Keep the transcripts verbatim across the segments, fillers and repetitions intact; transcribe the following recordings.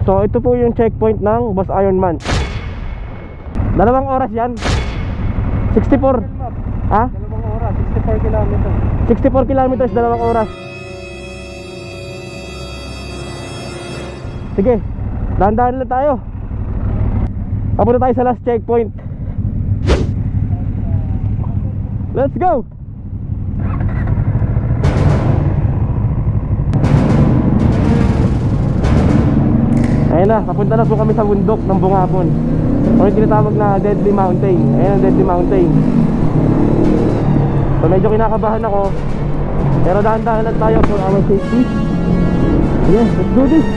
So ito po yung checkpoint ng Boss Ironman. Dalawang oras yan. sixty-four. Ha? Dalawang oras, sixty-four kilometers. sixty-four kilometers, dalawang oras. Sige, dahan-dahan lang tayo. Papunta tayo sa last checkpoint. Let's go! Ayun na, papunta na po kami sa bundok ng Bungabon, o yung tinatawag na Deadly Mountain. Ayun ang Deadly Mountain. So medyo kinakabahan ako, pero dahan-dahan lang tayo for our safety. Yeah, let's do this.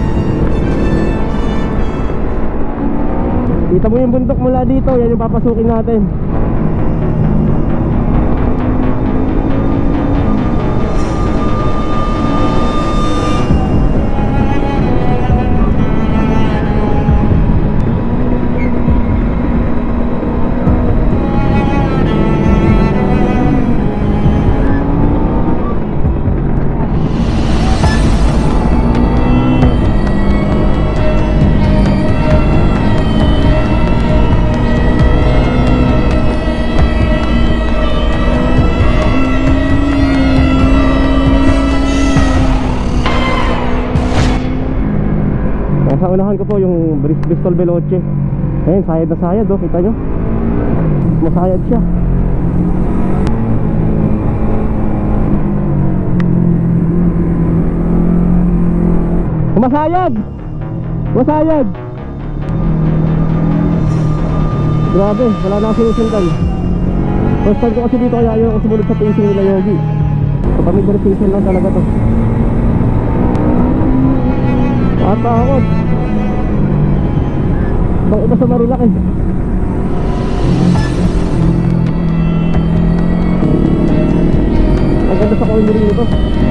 Kita mo yung bundok mula dito, yan yung papasukin natin. Sa unahan ko po yung Bristol Veloce. Ayun, sayad na sayad, oh, kita nyo, masayad siya. Masayad! Masayad! Grabe, wala na ako sinusundan. First time ko kasi dito, kaya ayaw ako sumunod sa pacing nila Yogi. So pamilya pacing lang talaga to. Matakot. Bang iba sa Marilac eh. Ang ganda sa cornering nito.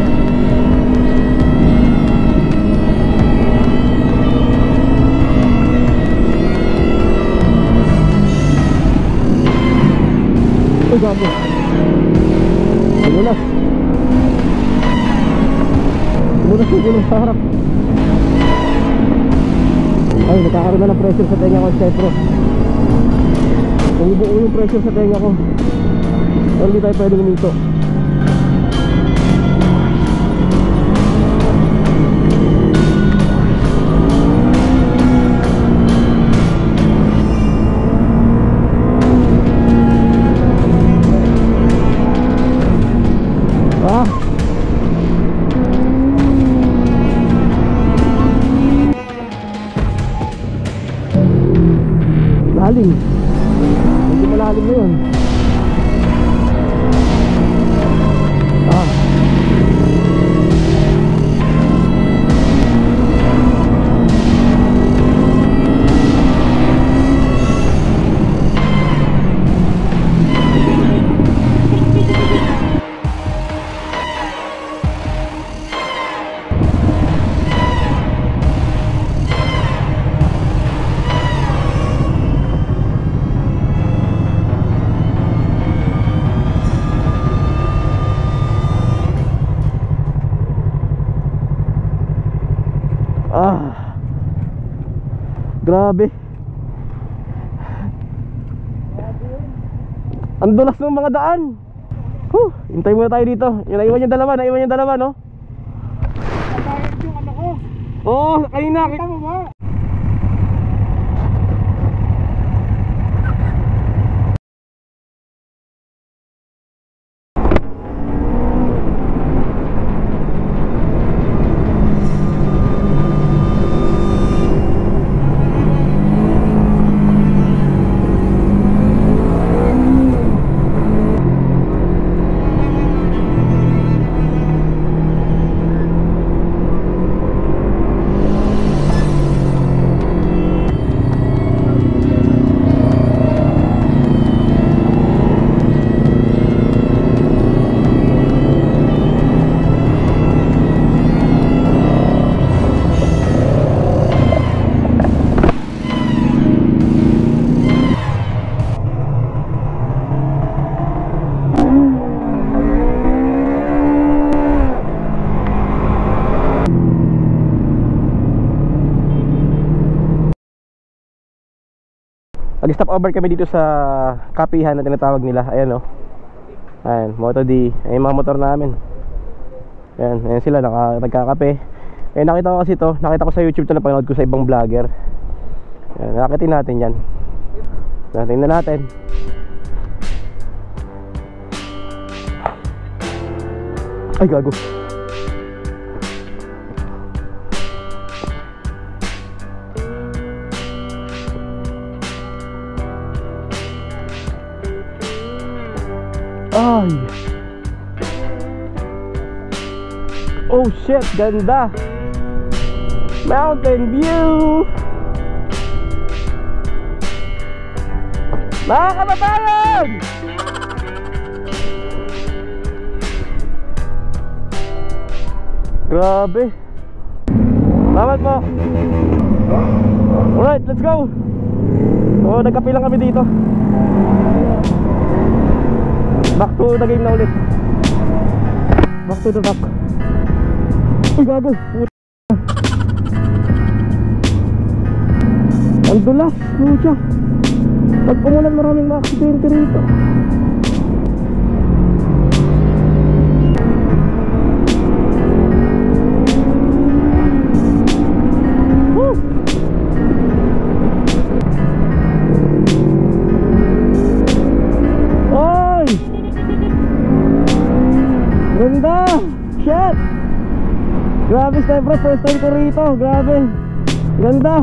Ay gabi, tumulas. Tumulas yung gulong sa harap. Ay, nagkakaroon na ng pressure sa tenga ko, Chepro. Umubuo yung pressure sa tenga ko, pero hindi tayo pwedeng huminto. Ah, lalim. Hindi malalim na yun. Ah, Ah, grabe. Ang dulas ng mga daan. Huh, hintay muna tayo dito. Yung naiwan yung dalawa, naiwan yung dalawa, no? Nabayad yung ano ko. Oo, kanina. Kita mo ba? Nag-stop over kami dito sa kapihan na tinatawag nila. Ayan o. Ayan, Moto D. Ayan yung mga motor namin. Ayan, ayan sila, naka, nagkakape. Ayan, nakita ko kasi to. Nakita ko sa YouTube to, napanood ko sa ibang vlogger. Ayan, nakakitin natin yan. Natin na natin. Ay, gago. Ay. Oh shit, ganda. Mountain view. Mga kababayan, grabe. Salamat po. Alright, let's go. So, nagkape lang kami dito. Back to the game na ulit. Back to the rock. Uy, gago. Ang dulas, pucha. Pag umulan, maraming ma-aksidente rito. Woo! Oy! Ganda! Shit! Grabe, Stebro, first time ko rito. Grabe. Ganda.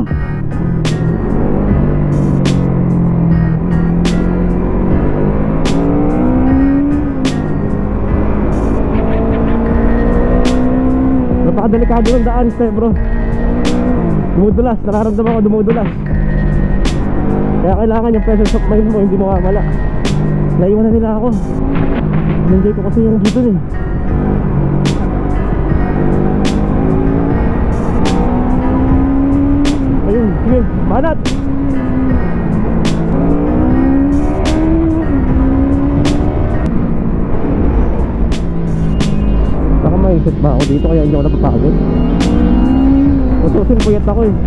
Napakadelikado ng daan, Stebro. Dumudulas, nararamdaman ko dumudulas. Kaya kailangan yung presence of mind mo, hindi mo mawala. Naiwan na nila ako. Enjoy ko kasi yung dito eh. Ayun, sige, banat! Baka maisip ba ako dito kaya hindi ako napapagod? Utusin, puyat ako eh.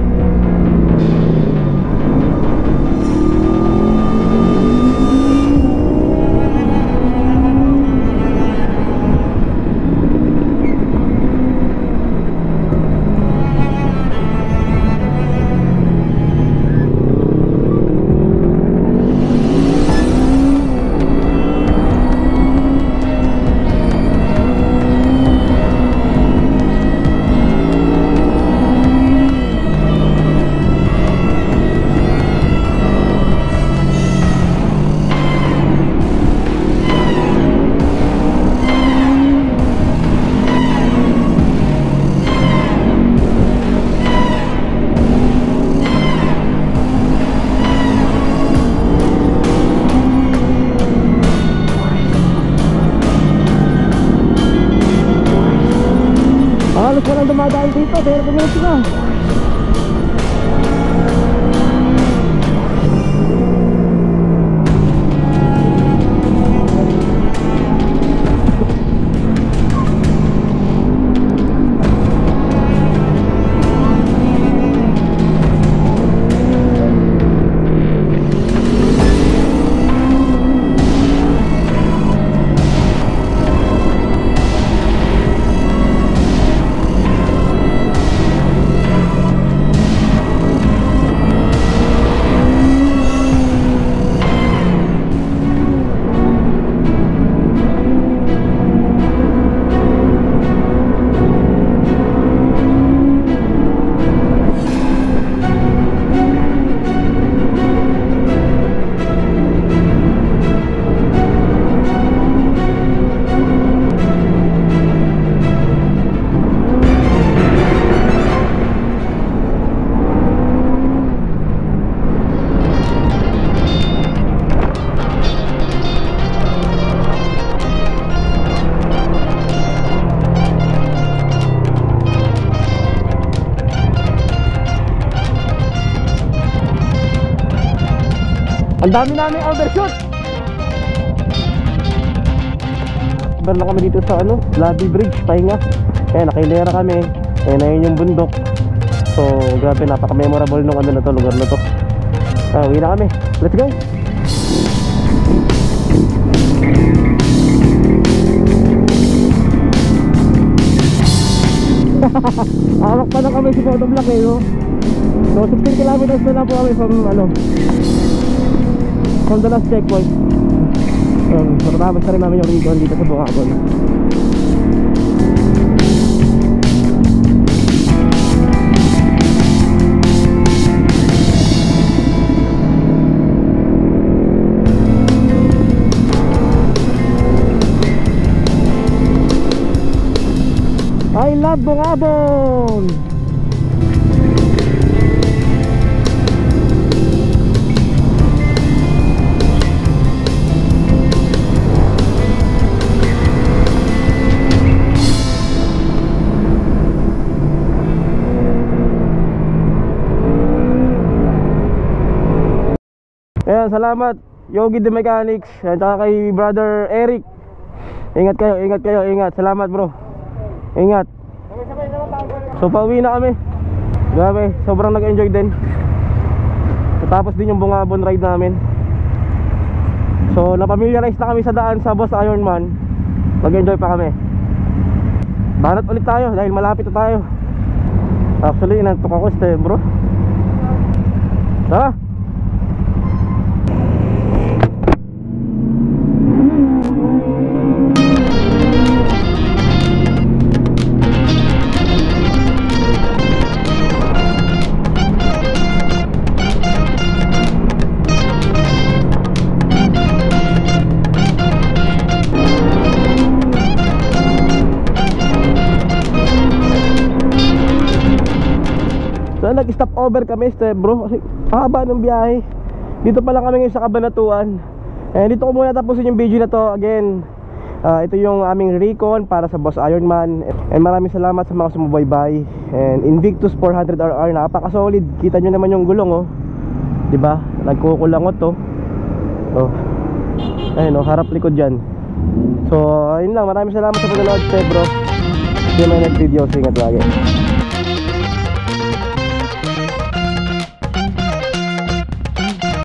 Halos walang dumadaan dito, pero dumilis na. Ang dami namin overshoot. Bar na kami dito sa ano, Lobby Bridge, pahinga. Ayan, nakailera kami. Ayan, ayun yung bundok. So, grabe, napaka-memorable nung ano na to, lugar na to. Ah, uwi na kami. Let's go. Awak pa na kami si Photoblock eh, no? So sixteen kilometers na lang po kami from ano, from the last checkpoint. um, Matatapos na rin namin yung recon dito sa Bungabon. I love Bungabon! Ayan, salamat Yogi the Mechanics at saka kay brother Eric. Ingat kayo, ingat kayo, ingat. Salamat bro. Ingat. So pauwi na kami. Grabe, sobrang nag-enjoy din. Tapos din yung Bungabon ride namin. So napamiliarize na kami sa daan sa Boss Ironman. Mag-enjoy pa kami. Banat ulit tayo dahil malapit na tayo. Actually, inantok ako este bro. Tara. So nag-stop over kami este bro kasi haba ng biyahe. Dito pa lang kami ngayon sa Cabanatuan. Eh dito ko muna tapusin yung video na to. Again, uh, ito yung aming recon para sa Boss Ironman. And maraming salamat sa mga sumubaybay. And Invictus four hundred R R, napaka-solid. Kita nyo naman yung gulong oh. Diba? Nagkukulangot to. Oh. Ayun oh, harap likod dyan. So ayun lang, maraming salamat sa paganood este bro. See you in my next video. Ingat lagi.